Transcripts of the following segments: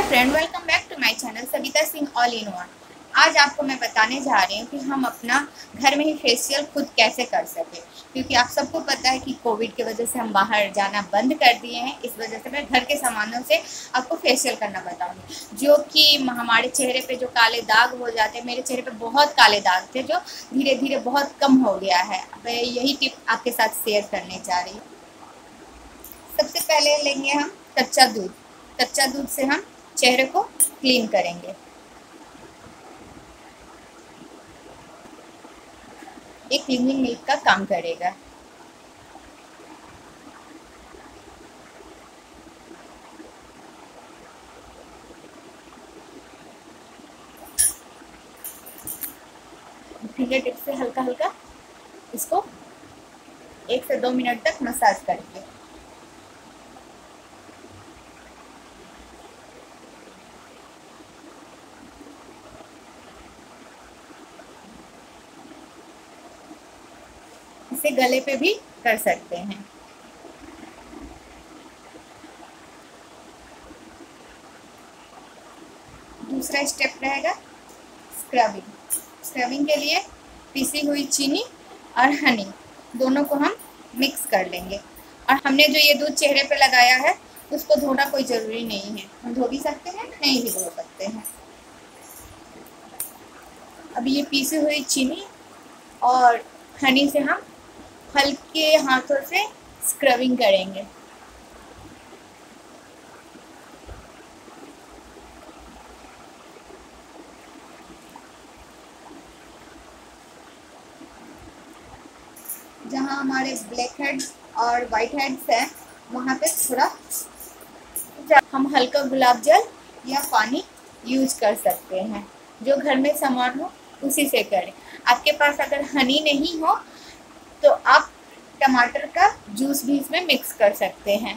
Friend, welcome back to my channel Savita Singh all in one. आज आपको मैं बताने जा रही हूँ कि हम अपना घर में ही फेशियल खुद कैसे कर सकें, क्योंकि आप सबको पता है कि कोविड की वजह से हम बाहर जाना बंद कर दिए हैं। इस वजह से मैं घर के सामानों से आपको फेशियल करना बताऊंगी, जो कि हमारे चेहरे पे जो काले दाग हो जाते हैं। मेरे चेहरे पे बहुत काले दाग थे, जो धीरे धीरे बहुत कम हो गया है। मैं यही टिप आपके साथ शेयर करने जा रही हूँ। सबसे पहले लेंगे हम कच्चा दूध। कच्चा दूध से हम चेहरे को क्लीन करेंगे। एक क्लीनिंग मिल्क का काम करेगा। फिंगर टिप से हल्का हल्का इसको 1 से 2 मिनट तक मसाज करेंगे। इसे गले पे भी कर सकते हैं। दूसरा स्टेप रहेगा स्क्रबिंग। स्क्रबिंग के लिए पिसी हुई चीनी और हनी दोनों को हम मिक्स कर लेंगे। और हमने जो ये दूध चेहरे पे लगाया है उसको धोना कोई ज़रूरी नहीं है, हम धो भी सकते हैं, नहीं भी धो सकते हैं। अब ये पीसी हुई चीनी और हनी से हम हल्के हाथों से स्क्रबिंग करेंगे। जहाँ हमारे ब्लैक हेड्स और वाइट हेड्स हैं वहाँ पे थोड़ा हम हल्का गुलाब जल या पानी यूज कर सकते हैं। जो घर में सामान हो उसी से करें। आपके पास अगर हनी नहीं हो तो आप टमाटर का जूस भी इसमें मिक्स कर सकते हैं।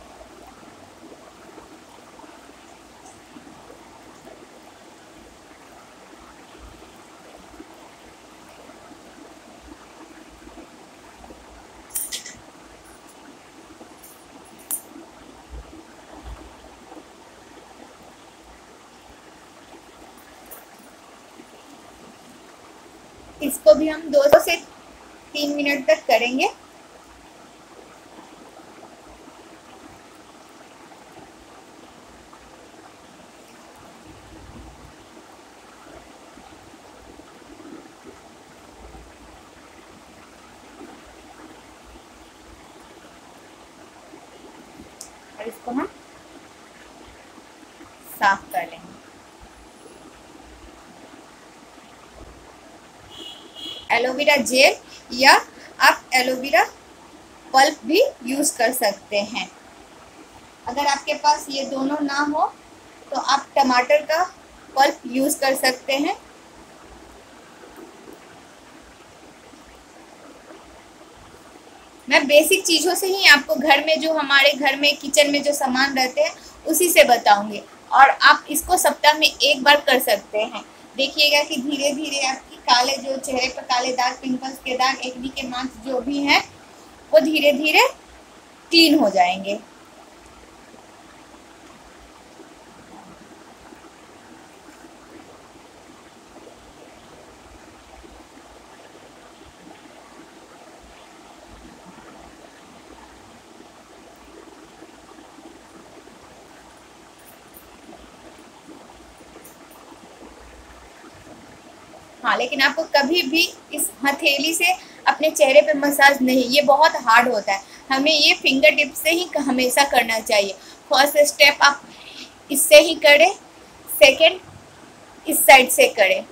इसको भी हम 2 से 3 मिनट तक करेंगे। और इसको हम साफ कर लेंगे। एलोवेरा जेल या आप एलोवेरा पल्प भी यूज कर सकते हैं। अगर आपके पास ये दोनों ना हो तो आप टमाटर का पल्प यूज कर सकते हैं। मैं बेसिक चीज़ों से ही आपको घर में जो हमारे घर में किचन में जो सामान रहते हैं उसी से बताऊंगी, और आप इसको सप्ताह में 1 बार कर सकते हैं। देखिएगा कि धीरे धीरे आपकी काले जो चेहरे पर काले दाग, पिंपल्स के दाग, एक्ने के मार्क्स जो भी हैं वो धीरे धीरे क्लीन हो जाएंगे। हाँ, लेकिन आपको कभी भी इस हथेली से अपने चेहरे पे मसाज नहीं, ये बहुत हार्ड होता है। हमें ये फिंगर टिप से ही हमेशा करना चाहिए। फर्स्ट स्टेप आप इससे ही करें, सेकंड इस साइड से करें।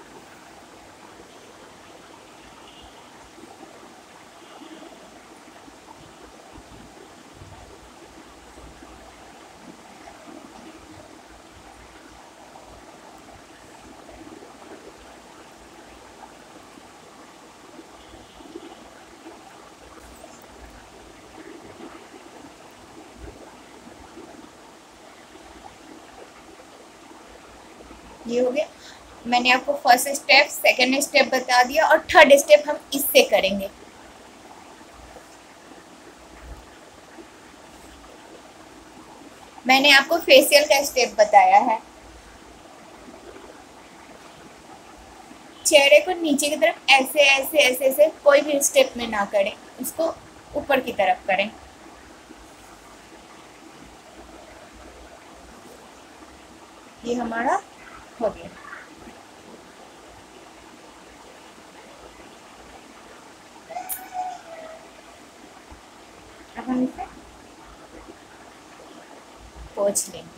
ये हो गया। मैंने आपको फर्स्ट स्टेप, सेकंड स्टेप बता दिया, और थर्ड स्टेप हम इससे करेंगे। मैंने आपको फेशियल का स्टेप बताया है। चेहरे को नीचे की तरफ ऐसे ऐसे ऐसे ऐसे कोई भी स्टेप में ना करें, इसको ऊपर की तरफ करें। ये हमारा हो गया। अब हम इसे पोंछ लेंगे।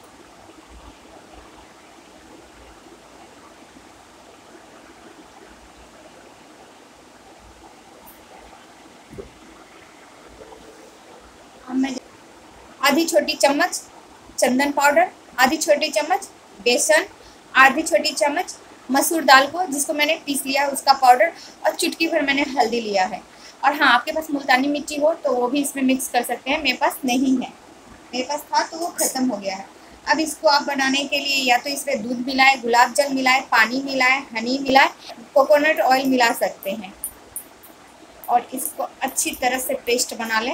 अब मैं आधी छोटी चम्मच चंदन पाउडर, आधी छोटी चम्मच बेसन, आधी छोटी चम्मच मसूर दाल को जिसको मैंने पीस लिया उसका पाउडर, और चुटकी भर मैंने हल्दी लिया है। और हाँ, आपके पास मुल्तानी मिट्टी हो तो वो भी इसमें मिक्स कर सकते हैं, मेरे पास नहीं है, मेरे पास था तो वो ख़त्म हो गया है। अब इसको आप बनाने के लिए या तो इसमें दूध मिलाएं, गुलाब जल मिलाएं, पानी मिलाएं, हनी मिलाएं, कोकोनट ऑयल मिला सकते हैं, और इसको अच्छी तरह से पेस्ट बना लें।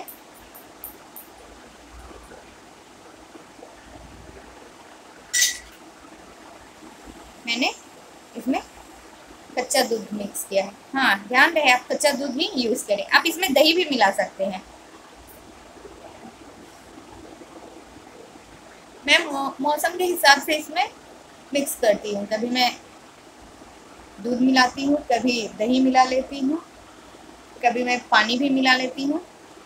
मैंने इसमें कच्चा दूध मिक्स किया है। हाँ, ध्यान रहे आप कच्चा दूध ही यूज़ करें। आप इसमें दही भी मिला सकते हैं। मैं मौसम के हिसाब से इसमें मिक्स करती हूँ, कभी मैं दूध मिलाती हूँ, कभी दही मिला लेती हूँ, कभी मैं पानी भी मिला लेती हूँ।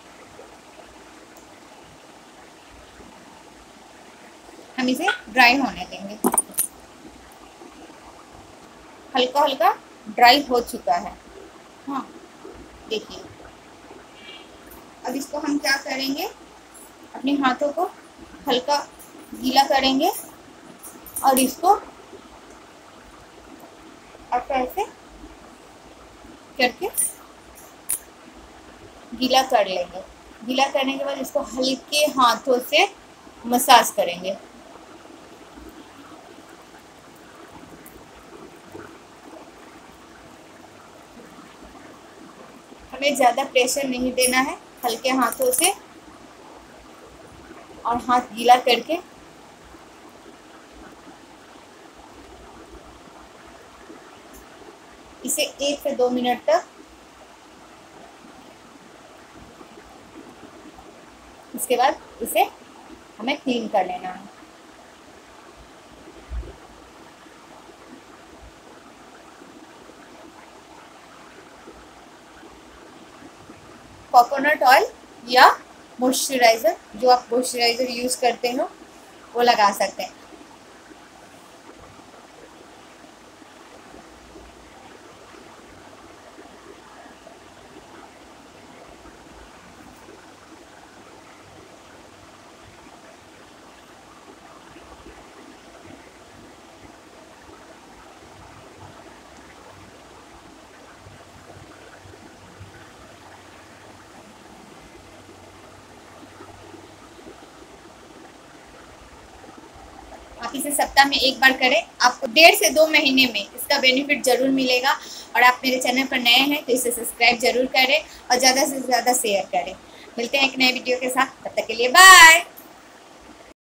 हम इसे ड्राई होने देंगे। हल्का हल्का ड्राई हो चुका है। हाँ, देखिए। अब इसको हम क्या करेंगे, अपने हाथों को हल्का गीला करेंगे और इसको ऐसे करके गीला कर लेंगे। गीला करने के बाद इसको हल्के हाथों से मसाज करेंगे। हमें ज़्यादा प्रेशर नहीं देना है, हल्के हाथों से और हाथ गीला करके इसे 1 से 2 मिनट तक, इसके बाद इसे हमें क्लीन कर लेना है। कोकोनट ऑयल या मॉइस्चराइज़र, जो आप मॉइस्चराइज़र यूज़ करते हो वो लगा सकते हैं। आप इसे सप्ताह में 1 बार करें, आपको 1.5 से 2 महीने में इसका बेनिफिट ज़रूर मिलेगा। और आप मेरे चैनल पर नए हैं तो इसे सब्सक्राइब ज़रूर करें और ज़्यादा से ज़्यादा शेयर करें। मिलते हैं एक नए वीडियो के साथ, तब तक के लिए बाय।